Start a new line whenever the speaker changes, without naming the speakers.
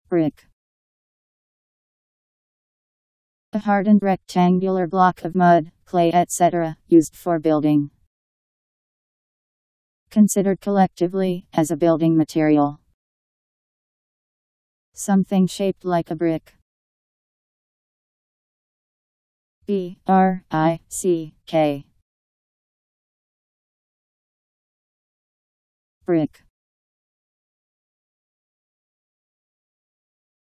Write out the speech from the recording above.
Brick. A hardened rectangular block of mud, clay, etc., used for building. Considered collectively as a building material. Something shaped like a brick. B-R-I-C-K. Brick.